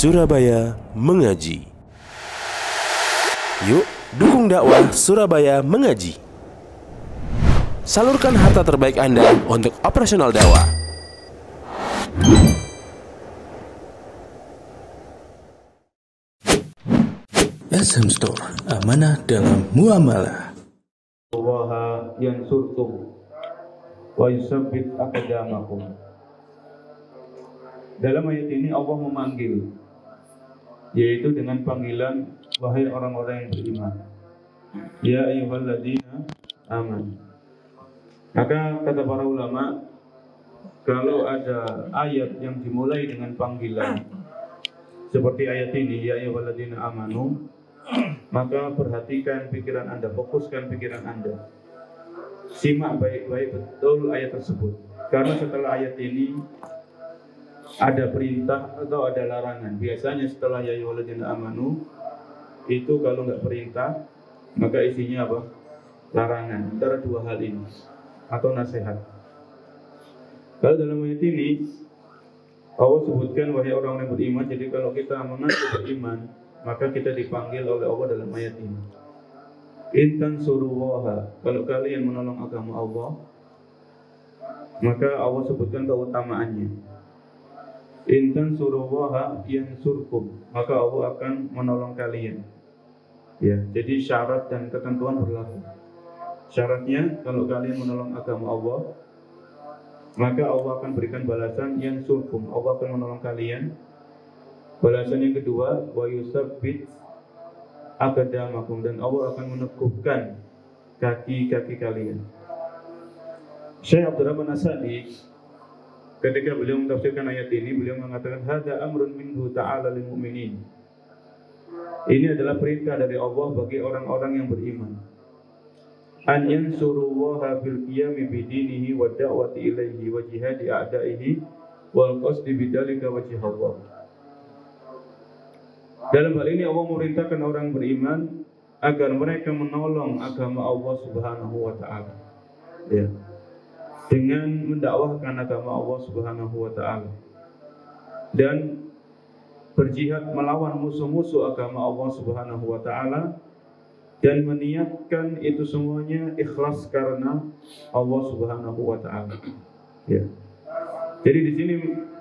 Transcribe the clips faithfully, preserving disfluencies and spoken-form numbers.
Surabaya Mengaji. Yuk, dukung dakwah Surabaya Mengaji. Salurkan harta terbaik Anda untuk operasional dakwah. S M Store, amanah dalam muamalah. Waha yansurkum wa yusabbit aqdamakum. Dalam ayat ini Allah memanggil, yaitu dengan panggilan wahai orang-orang yang beriman. Ya ayyuhalladzina aman. Maka kata para ulama, kalau ada ayat yang dimulai dengan panggilan seperti ayat ini, ya ayyuhalladzina amanu, maka perhatikan pikiran Anda, fokuskan pikiran Anda, simak baik-baik betul ayat tersebut. Karena setelah ayat ini ada perintah atau ada larangan. Biasanya setelah ya ayyuhalladzina amanu itu kalau nggak perintah, maka isinya apa? Larangan. Antara dua hal ini atau nasihat. Kalau dalam ayat ini Allah sebutkan wahai orang yang beriman. Jadi kalau kita mengaku beriman, maka kita dipanggil oleh Allah dalam ayat ini. Intan suruwaha, kalau kalian menolong agama Allah, maka Allah sebutkan keutamaannya. Intan suruwaha yansurkum, maka Allah akan menolong kalian. Ya, jadi syarat dan ketentuan berlaku. Syaratnya kalau kalian menolong agama Allah, maka Allah akan berikan balasan yansurkum, Allah akan menolong kalian. Balasan yang kedua, wa yusabbit aqdamakum, dan Allah akan meneguhkan kaki-kaki kalian. Syekh Abdurrahman As-Sa'di ketika beliau mentafsirkan ayat ini, beliau mengatakan hadza amrun minhu ta'ala lil mu'minin. Ini adalah perintah dari Allah bagi orang-orang yang beriman. An yansurullaha bil qiyami bi dinihi wa da'wati ilaihi wa jihadi a'da'ihi wal qasdi bidzalika wajh Allah. Dalam hal ini Allah memerintahkan orang beriman agar mereka menolong agama Allah Subhanahu wa taala. Ya. Dengan mendakwahkan agama Allah Subhanahu wa taala dan berjihad melawan musuh-musuh agama Allah Subhanahu wa taala dan meniatkan itu semuanya ikhlas karena Allah Subhanahu wa taala. Ya. Jadi di sini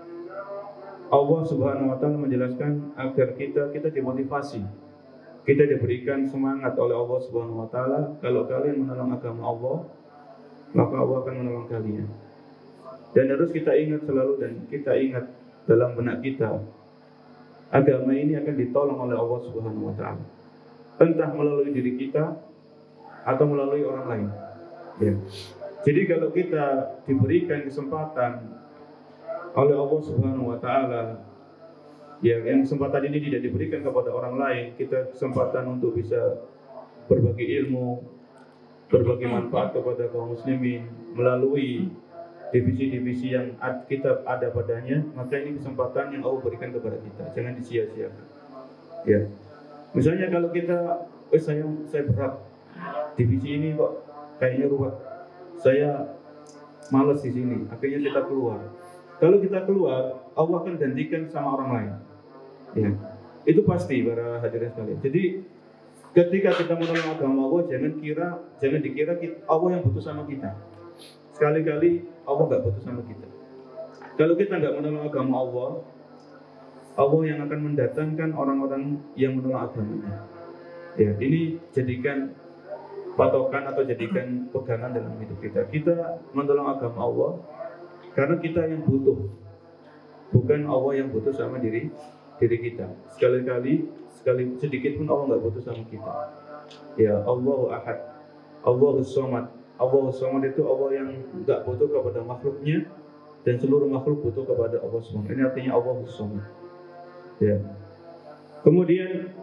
Allah Subhanahu wa taala menjelaskan agar kita kita dimotivasi, kita diberikan semangat oleh Allah Subhanahu wa taala. Kalau kalian menolong agama Allah, maka Allah akan menolong kalian. Dan harus kita ingat selalu, dan kita ingat dalam benak kita, agama ini akan ditolong oleh Allah Subhanahu wa taala. Entah melalui diri kita atau melalui orang lain. Ya. Jadi kalau kita diberikan kesempatan oleh Allah Subhanahu wa taala, ya, yang kesempatan ini tidak diberikan kepada orang lain, kita kesempatan untuk bisa berbagi ilmu, berbagi manfaat kepada kaum muslimin melalui divisi-divisi yang kita ada padanya, maka ini kesempatan yang Allah berikan kepada kita, jangan disia-siakan. Ya. Misalnya kalau kita, eh saya saya berat divisi ini kok kayaknya ruwet, saya malas di sini, akhirnya kita keluar. Kalau kita keluar, Allah akan gantikan sama orang lain. Ya. Itu pasti para hadirin sekalian. Jadi ketika kita menolong agama Allah, jangan kira, jangan dikira kita, Allah yang butuh sama kita. Sekali-kali Allah nggak butuh sama kita. Kalau kita nggak menolong agama Allah, Allah yang akan mendatangkan orang-orang yang menolong agamanya. Ya, ini jadikan patokan atau jadikan pegangan dalam hidup kita. Kita menolong agama Allah karena kita yang butuh, bukan Allah yang butuh sama diri diri kita. Sekali-kali, sekali sedikit pun Allah nggak butuh sama kita. Ya, Allahu Ahad, Allahus Somad. Allahus Somad itu Allah yang nggak butuh kepada makhluknya, dan seluruh makhluk butuh kepada Allah Subhanahu. Ini artinya Allahus Somad. Ya. Kemudian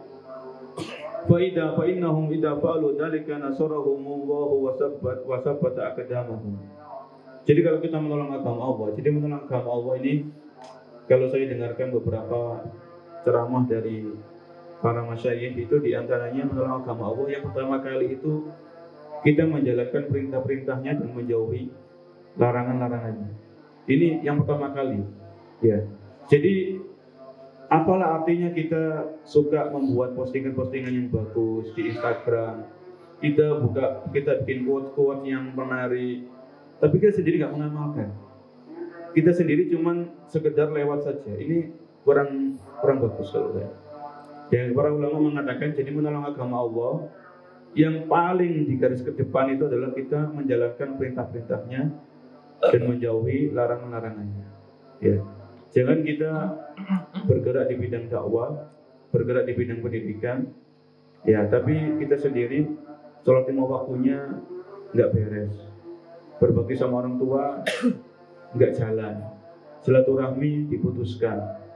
faida fa innahum idza fa'alu dzalika nasarahumullahu wa sabbat wa sabbata aqdamahum. Jadi kalau kita menolong agama Allah, jadi menolong agama Allah ini, kalau saya dengarkan beberapa ceramah dari para masyayikh itu, diantaranya menolong agama Allah yang pertama kali itu kita menjalankan perintah-perintahnya dan menjauhi larangan-larangannya. Ini yang pertama kali. Ya. Jadi Apalah artinya kita suka membuat postingan-postingan yang bagus di Instagram, kita buka, kita bikin quote-quote yang menarik, tapi kita sendiri nggak mengamalkan. Kita sendiri cuman sekedar lewat saja. Ini kurang kurang bagus kalau saya. Ya, para ulama mengatakan jadi menolong agama Allah yang paling di garis ke depan itu adalah kita menjalankan perintah-perintahnya dan menjauhi larangan-larangannya. Ya. Jangan kita bergerak di bidang dakwah, bergerak di bidang pendidikan, ya, tapi kita sendiri sholat lima waktunya nggak beres, berbakti sama orang tua nggak jalan, silaturahmi diputuskan,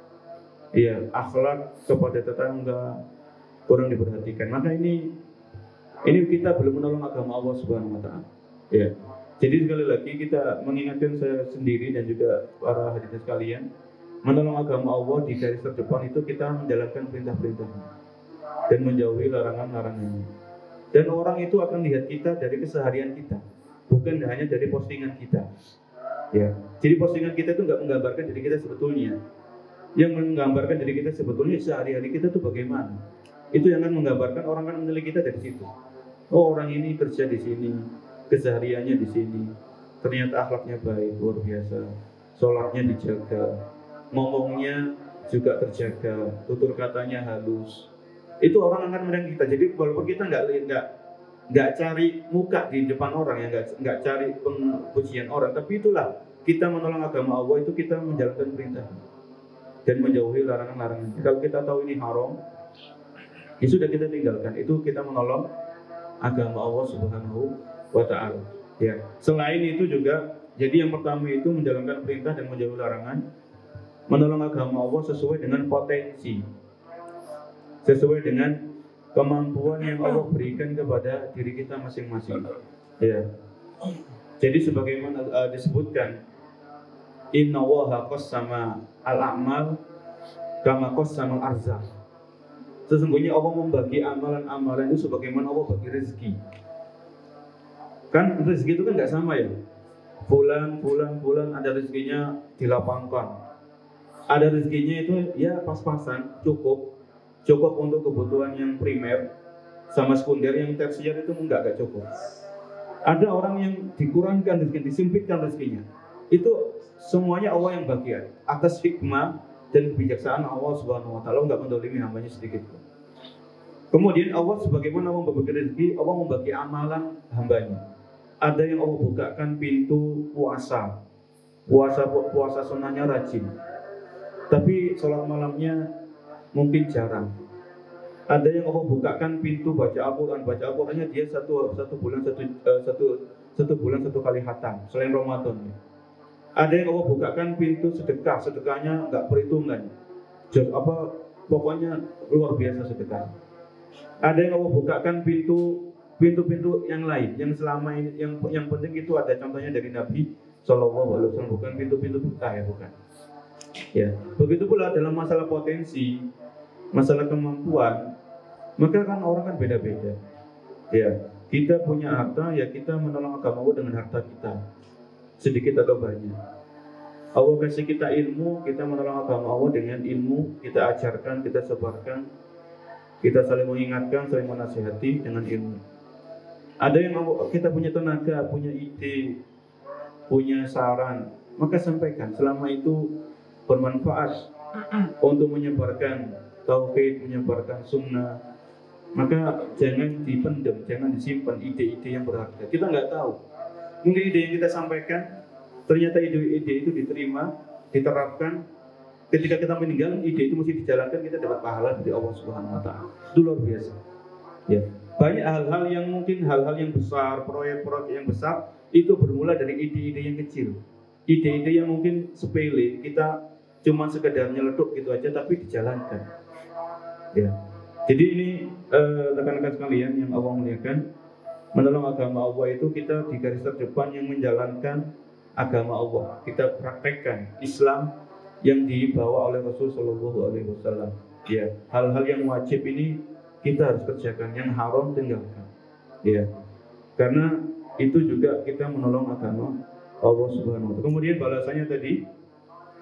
ya, akhlak kepada tetangga kurang diperhatikan. Maka ini ini kita belum menolong agama Allah Subhanahu Wa Taala. Ya. Jadi sekali lagi kita mengingatkan saya sendiri dan juga para hadirin sekalian, menolong agama Allah di garis terdepan itu kita menjalankan perintah-perintahnya dan menjauhi larangan-larangannya. Dan orang itu akan lihat kita dari keseharian kita, bukan hanya dari postingan kita. Ya, jadi postingan kita itu nggak menggambarkan diri kita sebetulnya. Yang menggambarkan diri kita sebetulnya sehari-hari kita itu bagaimana. Itu yang akan menggambarkan, orang akan menilai kita dari situ. Oh, orang ini kerja di sini, kesehariannya di sini, ternyata akhlaknya baik, luar biasa, sholatnya dijaga, ngomongnya juga terjaga, tutur katanya halus. Itu orang akan melihat kita. Jadi walaupun kita nggak nggak nggak cari muka di depan orang, ya, nggak nggak cari pujian orang, tapi itulah kita menolong agama Allah, itu kita menjalankan perintah dan menjauhi larangan-larangan. Kalau kita tahu ini haram, ya sudah kita tinggalkan. Itu kita menolong agama Allah Subhanahu Wa Taala. Ya. Selain itu juga, jadi yang pertama itu menjalankan perintah dan menjauhi larangan, menolong agama Allah sesuai dengan potensi, sesuai dengan kemampuan yang Allah berikan kepada diri kita masing-masing. Ya. Jadi sebagaimana uh, disebutkan, Inna Allaha qassama al-a'mal kama qassama al-arzaq. Sesungguhnya Allah membagi amalan-amalan itu sebagaimana Allah bagi rezeki. Kan rezeki itu kan nggak sama ya. Bulan, bulan, bulan ada rezekinya dilapangkan. Ada rezekinya itu ya pas-pasan, cukup, cukup untuk kebutuhan yang primer, sama sekunder, yang tersier itu enggak, enggak cukup. Ada orang yang dikurangkan rezeki, disempitkan rezekinya. Itu semuanya Allah yang bagian atas hikmah dan kebijaksanaan Allah Subhanahu Wa Taala, enggak mendolimi hambanya sedikit pun. Kemudian Allah sebagaimana Allah membagi rezeki, Allah membagi amalan hambanya. Ada yang Allah bukakan pintu puasa, puasa puasa sunnahnya rajin, tapi sholat malamnya mungkin jarang. Ada yang Allah bukakan pintu baca Al-Quran, baca Al-Qurannya dia satu satu bulan satu uh, satu satu bulan satu kali khatam selain Ramadan. Ada yang Allah bukakan pintu sedekah, sedekahnya nggak perhitungan, just apa pokoknya luar biasa sedekah. Ada yang Allah bukakan pintu pintu-pintu yang lain, yang selama ini yang yang penting itu ada contohnya dari Nabi Shallallahu Alaihi Wasallam, bukan pintu-pintu buka, ya bukan. Ya, begitu pula dalam masalah potensi, masalah kemampuan, maka kan orang kan beda-beda. Ya, kita punya harta, ya kita menolong agama Allah dengan harta kita, sedikit atau banyak. Allah kasih kita ilmu, kita menolong agama Allah dengan ilmu, kita ajarkan, kita sebarkan, kita saling mengingatkan, saling menasihati dengan ilmu. Ada yang kita punya tenaga, punya ide, punya saran, maka sampaikan. Selama itu bermanfaat untuk menyebarkan tauhid, menyebarkan sunnah, maka jangan dipendam, jangan disimpan ide-ide yang berharga. Kita nggak tahu, mungkin ide yang kita sampaikan ternyata ide-ide itu diterima, diterapkan. Ketika kita meninggal, ide itu mesti dijalankan, kita dapat pahala dari Allah Subhanahu Wa Taala. Itu luar biasa. Ya, banyak hal-hal yang mungkin hal-hal yang besar, proyek-proyek yang besar itu bermula dari ide-ide yang kecil, ide-ide yang mungkin sepele, kita cuma sekedar nyeletuk gitu aja, tapi dijalankan. Ya, jadi ini eh, rekan-rekan sekalian yang Allah muliakan, menolong agama Allah itu kita di garis terdepan yang menjalankan agama Allah, kita praktekkan Islam yang dibawa oleh Rasul Shallallahu Alaihi Wasallam. Ya, hal-hal yang wajib ini kita harus kerjakan, yang haram tinggalkan. Ya, karena itu juga kita menolong agama Allah Subhanahu Wa Taala. Kemudian balasannya tadi,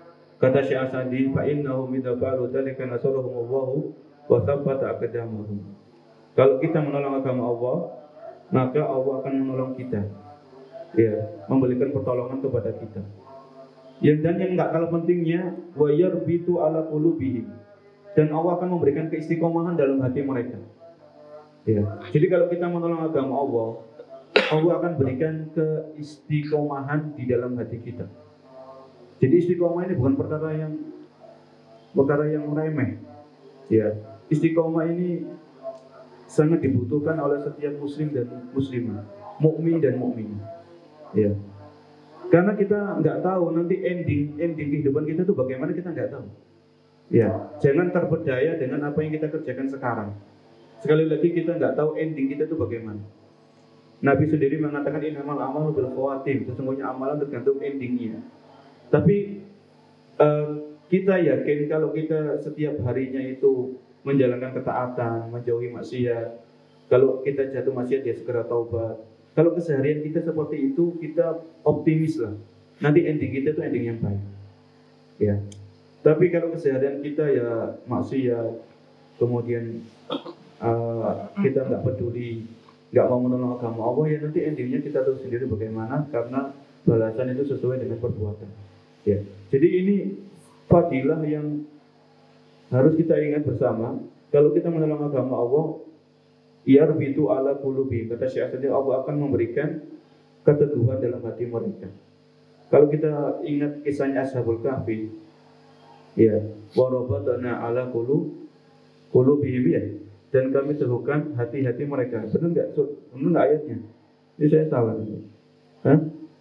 Kata Syekh Asadi, fa innahum idza fa'alu dzalika nasarahumullahu wa tsabbata aqdamahum. Kalau kita menolong agama Allah, maka Allah akan menolong kita. Ya, memberikan pertolongan kepada kita. Yang dan yang enggak kalah pentingnya, wa yarbitu ala qulubihim. Dan Allah akan memberikan keistiqomahan dalam hati mereka. Ya. Jadi kalau kita menolong agama Allah, Allah akan berikan keistiqomahan di dalam hati kita. Jadi istiqomah ini bukan perkara yang perkara yang remeh. Ya, istiqomah ini sangat dibutuhkan oleh setiap muslim dan muslimah, mukmin dan mukminah. Ya. Karena kita nggak tahu nanti ending ending kehidupan kita itu bagaimana, kita nggak tahu. Ya, jangan terpedaya dengan apa yang kita kerjakan sekarang. Sekali lagi kita nggak tahu ending kita itu bagaimana. Nabi sendiri mengatakan innamal a'malu bil khawatim, sesungguhnya amalan tergantung endingnya. Tapi uh, kita yakin kalau kita setiap harinya itu menjalankan ketaatan, menjauhi maksiat. Kalau kita jatuh maksiat ya segera taubat. Kalau keseharian kita seperti itu, kita optimis lah. Nanti ending kita itu ending yang baik. Ya. Tapi kalau keseharian kita ya maksiat, kemudian uh, kita nggak peduli, nggak mau menolong agama Allah, ya nanti endingnya kita tahu sendiri bagaimana, karena balasan itu sesuai dengan perbuatan. Ya. Jadi ini fadilah yang harus kita ingat bersama. Kalau kita menolong agama Allah, yarbitu ala qulubi, kata Syekh Asadi, Allah akan memberikan keteguhan dalam hati mereka. Kalau kita ingat kisahnya Ashabul Kahfi, ya, warabatana ala qulub qulubihim, ya, dan kami teguhkan hati-hati mereka. Benar enggak? Benar enggak ayatnya? Ini saya salah. Hah?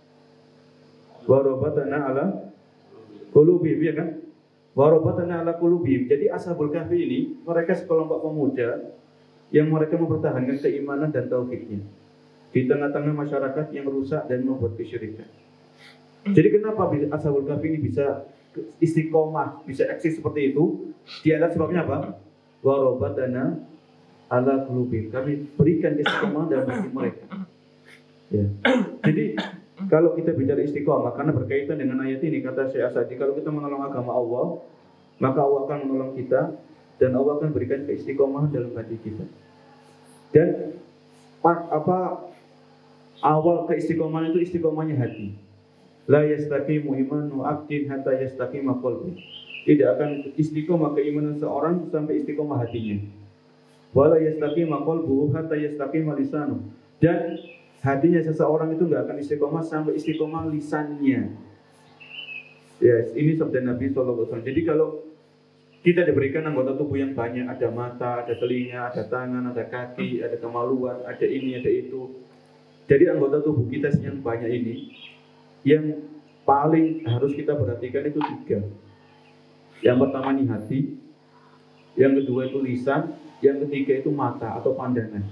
Warabatana ala qulubihim, ya kan? Warabatana ala qulubihim. Jadi Ashabul Kahfi ini mereka sekelompok pemuda yang mereka mempertahankan keimanan dan tauhidnya di tengah-tengah masyarakat yang rusak dan membuat kesyirikan. Jadi kenapa Ashabul Kahfi ini bisa istiqomah, bisa eksis seperti itu? Di atas sebabnya apa? Warabatana ala qulubihim. Kami berikan istiqomah dalam hati mereka. Ya. Jadi kalau kita bicara istiqomah, karena berkaitan dengan ayat ini, kata Syekh Asadi, kalau kita menolong agama Allah, maka Allah akan menolong kita dan Allah akan berikan keistiqomahan dalam hati kita. Dan apa awal keistiqomahan itu istiqomahnya hati. La yastaqimu imanu abdin hatta yastaqima qalbi. Tidak akan istiqomah keimanan seorang sampai istiqomah hatinya. Wala yastaqima qalbuhu hatta yastaqima lisanu. Dan hatinya seseorang itu enggak akan istiqomah sampai istiqomah lisannya. Ya, yes, ini sabda Nabi sallallahu alaihi wasallam. Jadi kalau kita diberikan anggota tubuh yang banyak, ada mata, ada telinga, ada tangan, ada kaki, ada kemaluan, ada ini, ada itu. Jadi anggota tubuh kita yang banyak ini, yang paling harus kita perhatikan itu tiga. Yang pertama ini hati, yang kedua itu lisan, yang ketiga itu mata atau pandangan.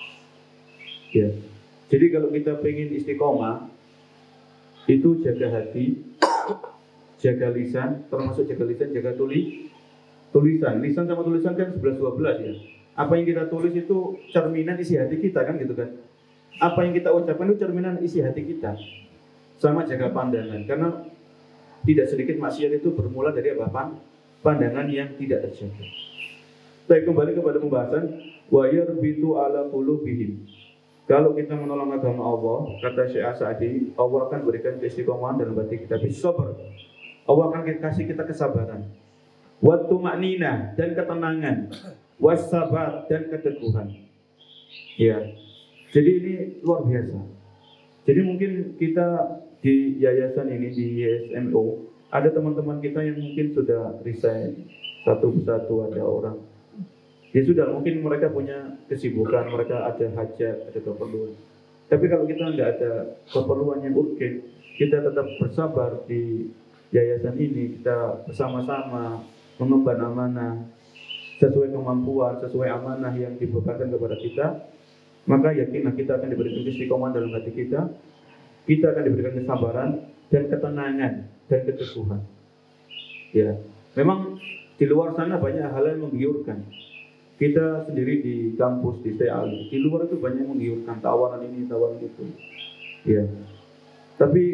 Ya. Jadi kalau kita pengen istiqomah, itu jaga hati, jaga lisan, termasuk jaga lisan, jaga tuli. Tulisan, lisan sama tulisan kan sebelas dua belas ya. Apa yang kita tulis itu cerminan isi hati kita kan gitu kan. Apa yang kita ucapkan itu cerminan isi hati kita. Sama jaga pandangan, karena tidak sedikit maksiat itu bermula dari apa? Pandangan yang tidak terjaga. Baik, kembali kepada pembahasan wa yarbitu ala qulubihim. Kalau kita menolong agama Allah, kata Syekh Asadi, Allah akan berikan keistiqomahan dalam hati kita, bisabar. Allah akan kasih kita kesabaran. Wattu maknina, dan ketenangan, wasabat, dan keteguhan. Ya, jadi ini luar biasa. Jadi mungkin kita di yayasan ini, di Y S M O, ada teman-teman kita yang mungkin sudah resign satu persatu, ada orang. Ya sudah, mungkin mereka punya kesibukan, mereka ada hajat, ada keperluan. Tapi kalau kita nggak ada keperluan yang urgen, kita tetap bersabar di yayasan ini, kita bersama-sama mengemban amanah sesuai kemampuan, sesuai amanah yang dibebankan kepada kita, maka yakinlah kita akan diberikan istiqomah dalam hati kita, kita akan diberikan kesabaran dan ketenangan dan keteguhan. Ya, memang di luar sana banyak hal yang menggiurkan. Kita sendiri di kampus di T A I, di luar itu banyak yang menggiurkan, tawaran ini, tawaran itu. Ya, tapi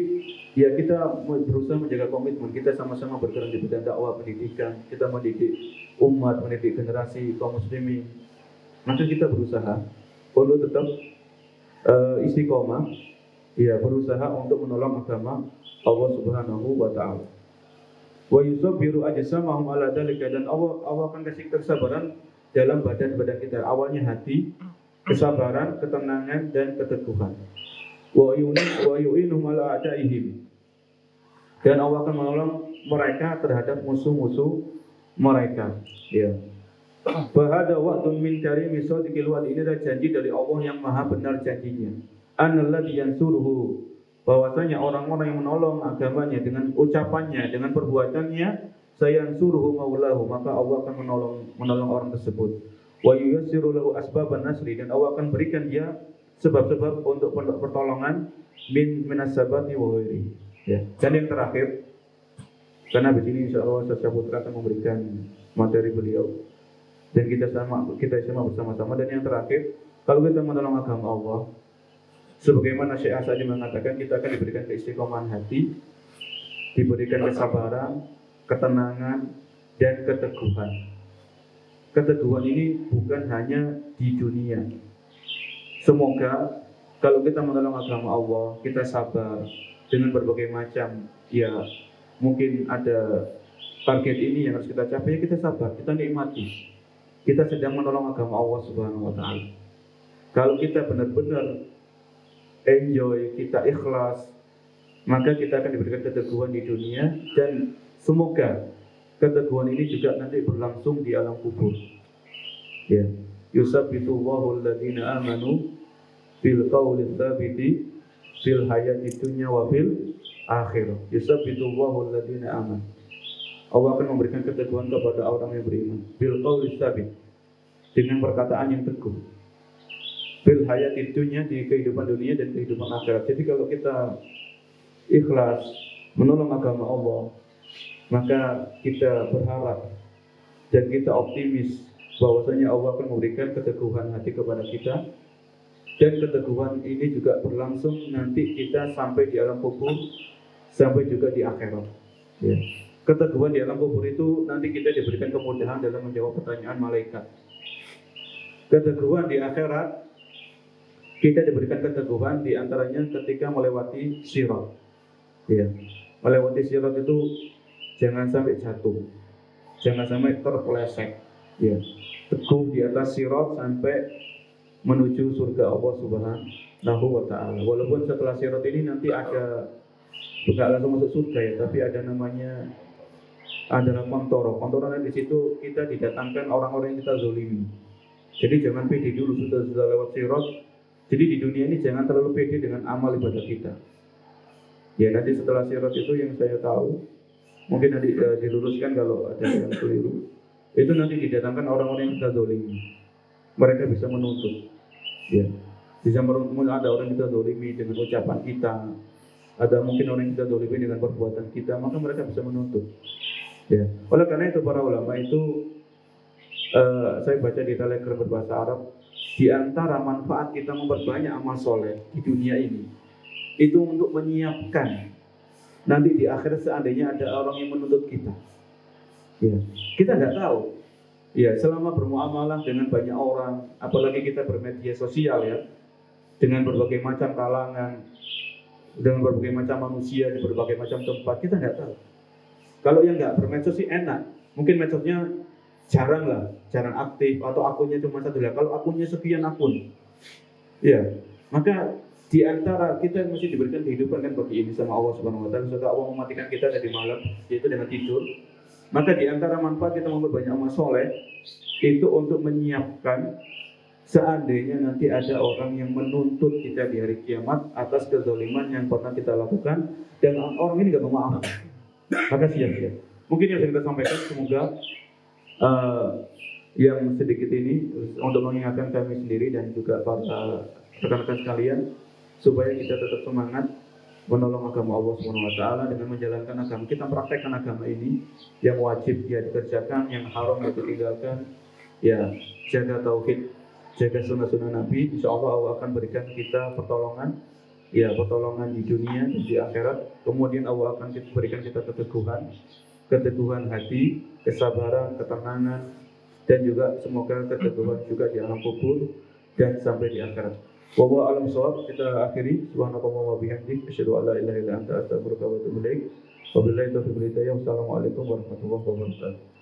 Ya, kita berusaha menjaga komitmen, kita sama-sama bergerak di bidang dakwah pendidikan, kita mendidik umat, mendidik generasi kaum muslimin. Maka kita berusaha untuk tetap uh, istiqomah, ya berusaha untuk menolong agama Allah Subhanahu wa taala. Wa yusabbiru ajsamahum ala dzalika, dan Allah Allah akan kasih kesabaran dalam badan-badan kita. Awalnya hati, kesabaran, ketenangan dan keteguhan. Wa yu'inu ala a'daihim, dan Allah akan menolong mereka terhadap musuh-musuh mereka. Ya. Bahada wa'dun min karimi sadiqil wa'd, ini adalah janji dari Allah yang maha benar janjinya. Annalladzi yansuruhu, bahwasanya orang-orang yang menolong agamanya dengan ucapannya, dengan perbuatannya, sayansuruhu maulahu, maka Allah akan menolong menolong orang tersebut. Wa yuyassiru lahu asbaban nasri, dan Allah akan berikan dia sebab-sebab untuk pertolongan min minasabati wa ghairi. Ya. Dan yang terakhir, karena di sini insya Allah Ustaz Putra akan memberikan materi beliau dan kita sama kita sama bersama-sama. Dan yang terakhir, kalau kita menolong agama Allah, sebagaimana Syekh Asadi mengatakan, kita akan diberikan keistiqomahan hati, diberikan kesabaran, ketenangan dan keteguhan. Keteguhan ini bukan hanya di dunia. Semoga kalau kita menolong agama Allah, kita sabar dengan berbagai macam, ya mungkin ada target ini yang harus kita capai, kita sabar, kita nikmati. Kita sedang menolong agama Allah Subhanahu wa taala. Kalau kita benar-benar enjoy, kita ikhlas, maka kita akan diberikan keteguhan di dunia, dan semoga keteguhan ini juga nanti berlangsung di alam kubur. Ya. Yusabbitullahu alladziina aamanu bil qawli tsabiti fil hayati dunya wa fil akhirah. Yusabbitullahu alladziina aamanu. Allah akan memberikan keteguhan kepada orang yang beriman. Bil qawli tsabit, dengan perkataan yang teguh. Fil hayati dunya, di kehidupan dunia dan kehidupan akhirat. Jadi kalau kita ikhlas menolong agama Allah, maka kita berharap dan kita optimis bahwasanya Allah akan memberikan keteguhan hati kepada kita, dan keteguhan ini juga berlangsung nanti kita sampai di alam kubur, sampai juga di akhirat. Ya. Keteguhan di alam kubur itu nanti kita diberikan kemudahan dalam menjawab pertanyaan malaikat. Keteguhan di akhirat, kita diberikan keteguhan di antaranya ketika melewati sirat. Ya. Melewati sirat itu jangan sampai jatuh, jangan sampai terpeleset. Ya. Teguh di atas sirat sampai menuju surga Allah Subhanahu wa taala. Walaupun setelah sirat ini nanti ada, bukan langsung masuk surga ya, tapi ada namanya adalah kontoro. Kontoronya di situ kita didatangkan orang-orang yang kita zolimi. Jadi jangan pede dulu sudah sudah lewat sirat. Jadi di dunia ini jangan terlalu pede dengan amal ibadah kita. Ya, nanti setelah sirat itu yang saya tahu, mungkin nanti uh, diluruskan kalau ada yang keliru. Itu nanti didatangkan orang-orang yang kita zolimi. Mereka bisa menuntut. Ya. Bisa menuntut, ada orang yang kita zolimi dengan ucapan kita. Ada mungkin orang yang kita zolimi dengan perbuatan kita, maka mereka bisa menuntut. Ya. Oleh karena itu para ulama itu, uh, saya baca di Telegram berbahasa Arab, di antara manfaat kita memperbanyak amal soleh di dunia ini, itu untuk menyiapkan nanti di akhirat seandainya ada orang yang menuntut kita. Ya, kita nggak tahu. Ya, selama bermuamalah dengan banyak orang, apalagi kita bermedia sosial ya, dengan berbagai macam kalangan, dengan berbagai macam manusia di berbagai macam tempat, kita nggak tahu. Kalau yang nggak bermedsos sih enak, mungkin medsosnya jarang lah, jarang aktif, atau akunnya cuma satu lah. Kalau akunnya sekian akun, ya, maka di antara kita mesti diberikan kehidupan kan bagi ini sama Allah Subhanahu Wa Taala. Setelah Allah mematikan kita tadi malam, yaitu dengan tidur. Maka di antara manfaat kita memperbanyak amal soleh itu untuk menyiapkan seandainya nanti ada orang yang menuntut kita di hari kiamat atas kezaliman yang pernah kita lakukan, dan orang ini nggak mau maaf, maka siap-siap. Mungkin yang saya kita sampaikan, semoga uh, yang sedikit ini untuk mengingatkan kami sendiri dan juga para rekan-rekan sekalian supaya kita tetap semangat menolong agama Allah Subhanahu wa taala dengan menjalankan agama kita, praktekkan agama ini yang wajib ya dikerjakan, yang haram ya ditinggalkan, ya jaga tauhid, jaga sunnah-sunnah Nabi. Insya Allah Allah akan berikan kita pertolongan ya pertolongan di dunia dan di akhirat. Kemudian Allah akan berikan kita keteguhan, keteguhan hati, kesabaran, ketenangan, dan juga semoga keteguhan juga di alam kubur dan sampai di akhirat. Wallahu a'lam bishawab. Kita akhiri. Subhanallah wa bihamdik, asyhadu an la ilaha illa anta, astaghfiruka wa atubu ilaik. Wabillahi taufiq wal hidayah. Wassalamualaikum warahmatullahi wabarakatuh.